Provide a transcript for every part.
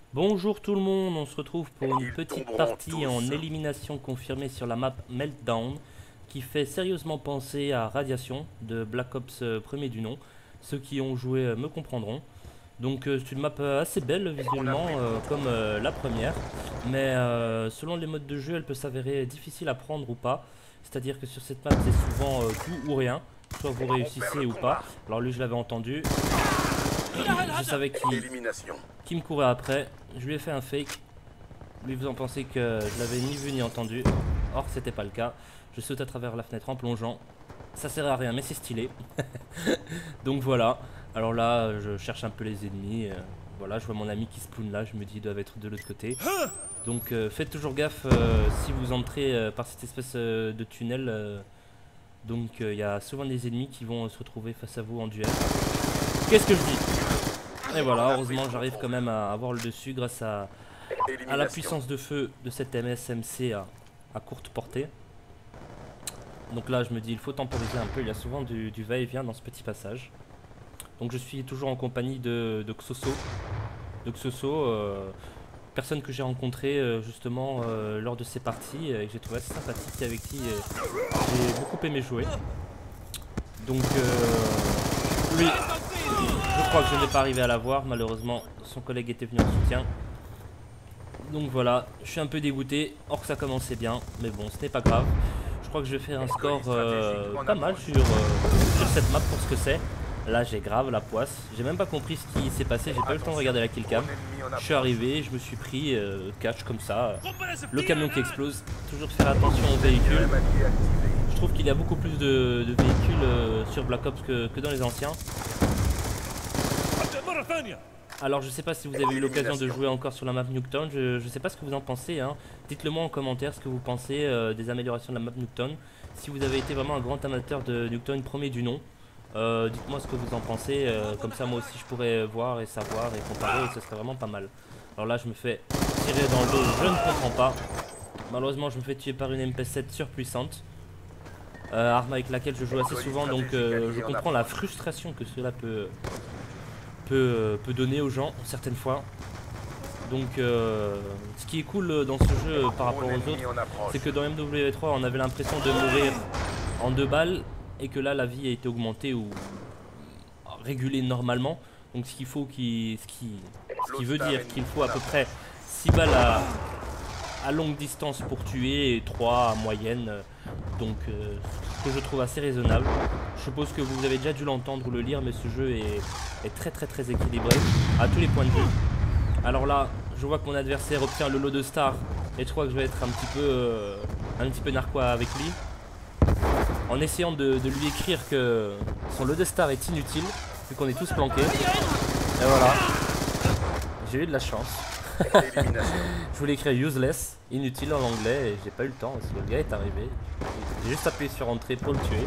Bonjour tout le monde, on se retrouve pour une petite partie en élimination confirmée sur la map Meltdown qui fait sérieusement penser à Radiation de Black Ops premier du nom. Ceux qui ont joué me comprendront. Donc c'est une map assez belle visuellement comme la première, mais selon les modes de jeu elle peut s'avérer difficile à prendre ou pas. C'est-à-dire que sur cette map c'est souvent tout ou rien, soit vous réussissez ou pas. Alors lui je l'avais entendu, je savais qui me courait après, je lui ai fait un fake. Lui vous en pensez que je l'avais ni vu ni entendu. Or c'était pas le cas. Je saute à travers la fenêtre en plongeant. Ça sert à rien mais c'est stylé. Donc voilà. Alors là je cherche un peu les ennemis. Voilà, je vois mon ami qui spawn là. Je me dis ils doivent être de l'autre côté. Donc faites toujours gaffe si vous entrez par cette espèce de tunnel. Donc il y a souvent des ennemis qui vont se retrouver face à vous en duel. Qu'est-ce que je dis? Et voilà, heureusement j'arrive quand même à avoir le dessus grâce à la puissance de feu de cette MSMC à courte portée. Donc là je me dis il faut temporiser un peu, il y a souvent du va-et-vient dans ce petit passage. Donc je suis toujours en compagnie de Xoso. Personne que j'ai rencontré justement lors de ces parties et que j'ai trouvé assez sympathique, avec qui j'ai beaucoup aimé jouer. Donc lui, je crois que je n'ai pas arrivé à la voir, malheureusement son collègue était venu en soutien. Donc voilà, je suis un peu dégoûté, or que ça commençait bien, mais bon ce n'est pas grave. Je crois que je vais faire un score pas mal sur cette map pour ce que c'est. Là j'ai grave la poisse, j'ai même pas compris ce qui s'est passé, j'ai pas eu le temps de regarder la killcam. Je suis arrivé, je me suis pris catch comme ça, le camion qui explose. Toujours faire attention aux véhicules. Je trouve qu'il y a beaucoup plus de véhicules sur Black Ops que dans les anciens. Alors je sais pas si vous avez eu l'occasion de jouer encore sur la map Nuketown, je sais pas ce que vous en pensez, hein. Dites-le moi en commentaire ce que vous pensez des améliorations de la map Nuketown. Si vous avez été vraiment un grand amateur de Nuketown premier du nom, dites-moi ce que vous en pensez, comme ça moi aussi je pourrais voir et savoir et comparer, et ce serait vraiment pas mal. Alors là je me fais tirer dans le dos, je ne comprends pas. Malheureusement je me fais tuer par une MP7 surpuissante. Arme avec laquelle je joue assez souvent, donc je comprends la frustration que cela peut donner aux gens certaines fois. Donc ce qui est cool dans ce jeu par rapport aux autres, c'est que dans MW3 on avait l'impression de mourir en 2 balles et que là la vie a été augmentée ou régulée normalement. Donc ce qu'il faut ce qui veut dire qu'il faut à peu près 6 balles à longue distance pour tuer et 3 à moyenne. Donc ce que je trouve assez raisonnable. Je suppose que vous avez déjà dû l'entendre ou le lire, mais ce jeu est très équilibré à tous les points de vue. Alors là je vois que mon adversaire obtient le lot de star et je crois que je vais être un petit peu narquois avec lui, en essayant de lui écrire que son lot de star est inutile vu qu'on est tous planqués. Et voilà, j'ai eu de la chance. Je voulais écrire useless, inutile en anglais, et j'ai pas eu le temps parce que le gars est arrivé. J'ai juste appuyé sur entrée pour le tuer.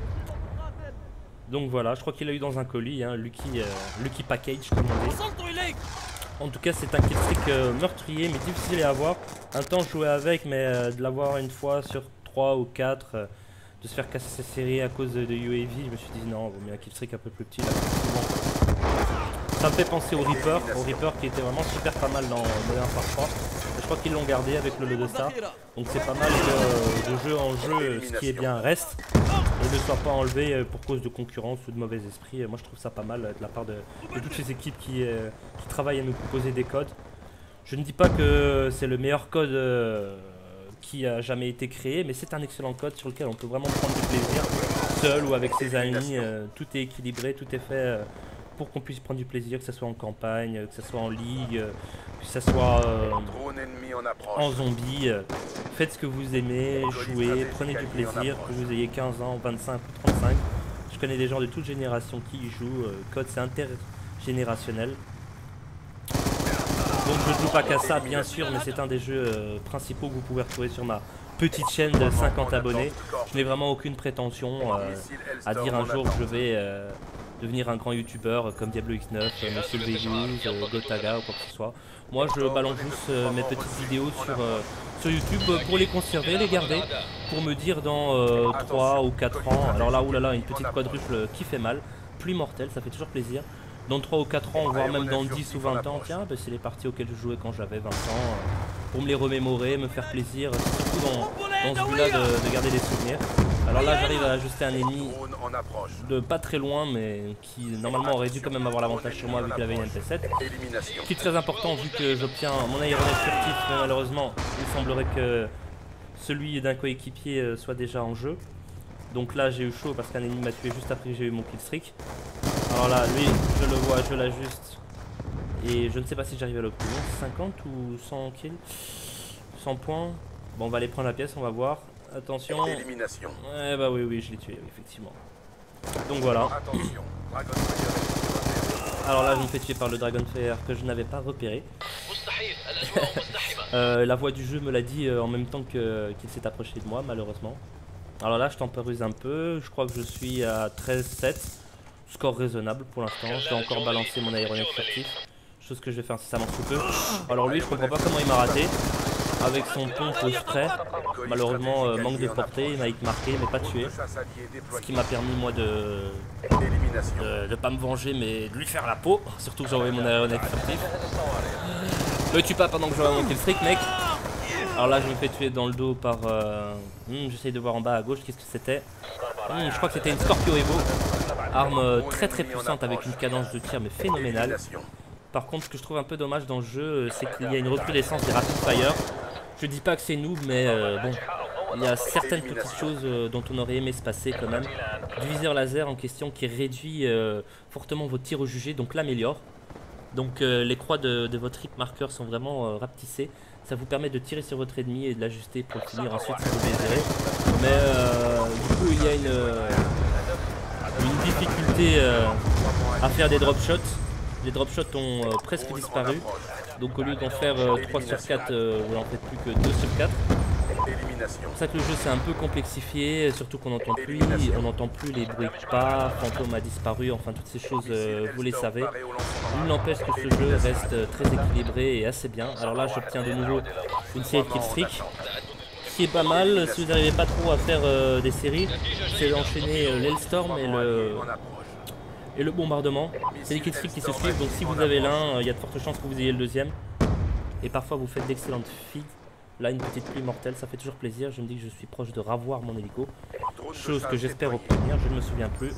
Donc voilà, je crois qu'il a eu dans un colis, hein, Lucky Package comme on dit. En tout cas c'est un killstreak meurtrier mais difficile à avoir. Un temps je jouais avec, mais de l'avoir une fois sur 3 ou 4, de se faire casser sa série à cause de UAV, je me suis dit non, vaut mieux un killstreak un peu plus petit là. Ça me fait penser au Reaper qui était vraiment super pas mal dans Modern Warfare 3. Je crois qu'ils l'ont gardé avec le lot de star. Donc c'est pas mal que de jeu en jeu, ce qui est bien reste et ne soit pas enlevé pour cause de concurrence ou de mauvais esprit. Moi je trouve ça pas mal de la part de toutes ces équipes qui travaillent à nous proposer des codes. Je ne dis pas que c'est le meilleur code qui a jamais été créé, mais c'est un excellent code sur lequel on peut vraiment prendre du plaisir, seul ou avec ses amis. Tout est équilibré, tout est fait pour qu'on puisse prendre du plaisir, que ce soit en campagne, que ce soit en ligue, que ce soit en zombie. Faites ce que vous aimez, jouez, prenez du plaisir, que vous ayez 15 ans, 25 ou 35. Je connais des gens de toute génération qui y jouent. Code c'est intergénérationnel. Donc je ne joue pas qu'à ça bien sûr, mais c'est un des jeux principaux que vous pouvez retrouver sur ma petite chaîne de 50 abonnés. Je n'ai vraiment aucune prétention à dire un jour que je vais devenir un grand youtubeur comme Diablo X9, Monsieur le Végus, Gotaga ou quoi que ce soit. Moi je balance juste mes petites vidéos sur YouTube pour les conserver, les garder, pour me dire dans 3 ou 4 ans, alors là oulala, une petite quadruple qui fait mal, pluie mortelle, ça fait toujours plaisir. dans 3 ou 4 ans, voire même dans 10 ou 20 ans, tiens, bah, c'est les parties auxquelles je jouais quand j'avais 20 ans, pour me les remémorer, me faire plaisir, surtout dans ce but-là de garder des souvenirs. Alors là, j'arrive à ajuster un ennemi de pas très loin, mais qui normalement aurait dû quand même avoir l'avantage sur moi vu qu'il avait une MP7. Ce qui est très important vu que j'obtiens mon aéronef furtif, mais malheureusement, il semblerait que celui d'un coéquipier soit déjà en jeu. Donc là, j'ai eu chaud parce qu'un ennemi m'a tué juste après que j'ai eu mon killstreak. Alors là, lui, je le vois, je l'ajuste. Et je ne sais pas si j'arrive à l'obtenir. 50 ou 100 kills 100 points. Bon, on va aller prendre la pièce, on va voir. Attention. Élimination. Ouais, bah oui, je l'ai tué, effectivement. Donc voilà. Attention. Alors là, je me fais tuer par le Dragonfire que je n'avais pas repéré. La voix du jeu me l'a dit en même temps qu'il s'est approché de moi, malheureusement. Alors là, je temporise un peu. Je crois que je suis à 13-7. Score raisonnable pour l'instant. Je vais encore balancer mon aéronef furtif. Chose que je vais faire incessamment sous peu. Alors lui, je comprends pas comment il m'a raté. Avec son pompe au spray. Malheureusement, manque de portée. Il m'a marqué, mais pas tué. Ce qui m'a permis, moi, de pas me venger, mais de lui faire la peau. Surtout que j'ai envoyé mon aéronef furtif. Me tue pas pendant que j'envoie mon killstreak, mec. Alors là, je me fais tuer dans le dos par... j'essaye de voir en bas à gauche, qu'est-ce que c'était. Je crois que c'était une Scorpio Evo. Arme très puissante avec une cadence de tir mais phénoménale. Par contre, ce que je trouve un peu dommage dans le jeu, c'est qu'il y a une recrudescence des rapid fire. Je dis pas que c'est noob, mais bon, il y a certaines petites choses dont on aurait aimé se passer quand même. Du viseur laser en question qui réduit fortement vos tirs au jugé, donc l'améliore. Donc les croix de votre hit marker sont vraiment rapetissées. Ça vous permet de tirer sur votre ennemi et de l'ajuster pour le finir ensuite si vous désirez. Mais du coup, il y a une difficulté à faire des drop shots. Les drop shots ont presque disparu. Donc au lieu d'en faire 3 sur 4, vous n'en faites plus que 2 sur 4. C'est pour ça que le jeu s'est un peu complexifié, surtout qu'on n'entend plus, les bruits de pas, fantôme a disparu, enfin toutes ces choses, vous les savez. Il n'empêche que ce jeu reste très équilibré et assez bien. Alors là, j'obtiens de nouveau une série de killstreaks, ce qui est pas mal. Si vous n'arrivez pas trop à faire des séries, c'est d'enchaîner l'Hailstorm et le bombardement. C'est des killstreaks qui se suivent, donc si vous avez l'un, il y a de fortes chances que vous ayez le deuxième. Et parfois vous faites d'excellentes feeds. Là, une petite pluie mortelle, ça fait toujours plaisir. Je me dis que je suis proche de ravoir mon hélico. Chose que j'espère obtenir, je ne me souviens plus.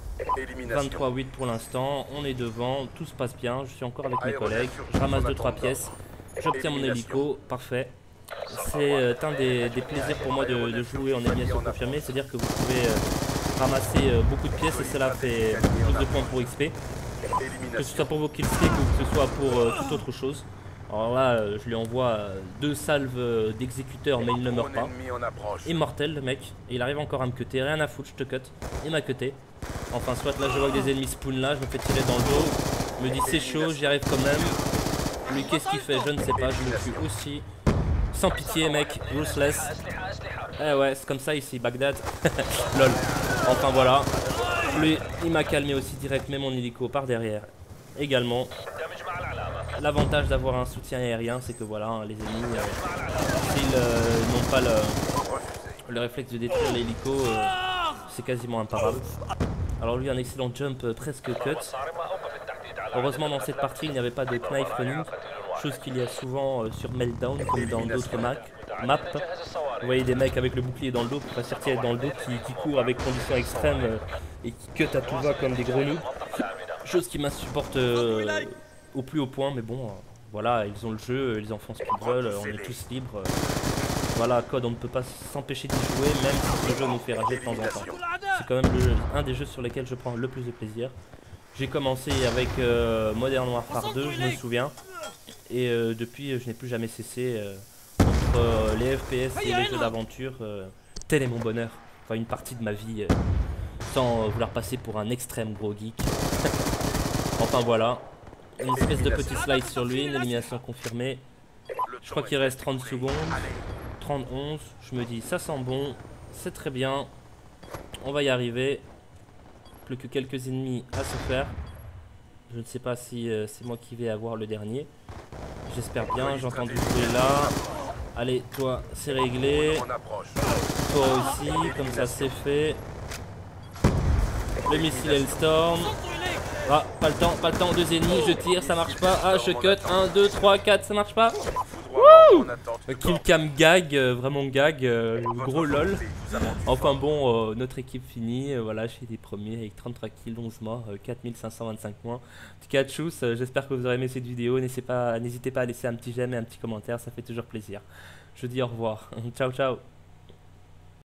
23-8 pour l'instant, on est devant, tout se passe bien. Je suis encore avec mes collègues, je ramasse 2-3 pièces. J'obtiens mon hélico, parfait. C'est un des plaisirs pour moi de jouer en élimination confirmée. C'est-à-dire que vous pouvez ramasser beaucoup de pièces et cela fait plus de points pour XP. Que ce soit pour vos killstreaks ou que ce soit pour toute autre chose. Alors là, je lui envoie 2 salves d'exécuteur, mais il ne meurt pas. Immortel, le mec. Et il arrive encore à me cutter. Rien à foutre, je te cut. Il m'a cuté. Enfin, soit là, je vois que des ennemis spawn là. Je me fais tirer dans le dos. Je me dis, c'est chaud, j'y arrive quand même. Lui, qu'est-ce qu'il fait? Je ne sais pas. Je me tue aussi. Sans pitié, mec. Ruthless. Eh ouais, c'est comme ça ici, Bagdad. Lol. Enfin, voilà. Lui, il m'a calmé aussi direct, mais mon hélico par derrière. Également. L'avantage d'avoir un soutien aérien, c'est que voilà, les ennemis, s'ils n'ont pas le réflexe de détruire l'hélico, c'est quasiment imparable. Alors lui, un excellent jump presque cut. Heureusement, dans cette partie, il n'y avait pas de knife running, chose qu'il y a souvent sur Meltdown, comme dans d'autres maps. Vous voyez des mecs avec le bouclier dans le dos, pour pas sortir dans le dos, qui courent avec conditions extrêmes et qui cut à tout va comme des grenouilles. Chose qui m'insupporte au plus haut point, mais bon, voilà, ils ont le jeu, ils en font ce qu'ils veulent, on est tous libres. Voilà, Code, on ne peut pas s'empêcher d'y jouer, même si ce jeu nous fait rager de temps en temps. C'est quand même un des jeux sur lesquels je prends le plus de plaisir. J'ai commencé avec Modern Warfare 2, je me souviens, et depuis, je n'ai plus jamais cessé entre les FPS et les jeux d'aventure. Tel est mon bonheur, enfin une partie de ma vie, sans vouloir passer pour un extrême gros geek. Enfin voilà. Une espèce de petit slide sur lui, une élimination confirmée. Je crois qu'il reste 30 secondes. 30-11. Je me dis, ça sent bon. C'est très bien. On va y arriver. Plus que quelques ennemis à se faire. Je ne sais pas si c'est moi qui vais avoir le dernier. J'espère bien. J'entends du bruit là. Allez, toi, c'est réglé. Toi aussi, comme ça c'est fait. Le missile Hailstorm. Ah, pas le temps, deux ennemis, je tire, ça marche pas. Ah, je cut, 1, 2, 3, 4, ça marche pas. Wouh! Kill cam gag, vraiment gag, gros lol. Enfin bon, notre équipe finie, voilà, je suis les premiers avec 33 kills, 11 morts, 4525 points. En tout cas, tchuss, j'espère que vous aurez aimé cette vidéo. N'hésitez pas à laisser un petit j'aime et un petit commentaire, ça fait toujours plaisir. Je dis au revoir. Ciao, ciao.